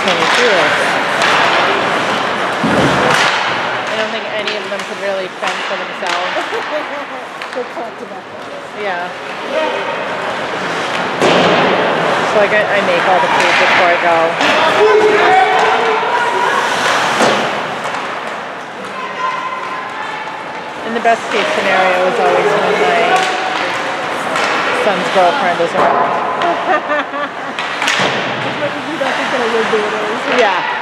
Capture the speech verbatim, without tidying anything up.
twenty kids. I don't think any of them could really fend for themselves. Yeah. So like I, I make all the food before I go. And the best case scenario is always when my son's girlfriend is around. As much as you don't think that I would do it is. Yeah.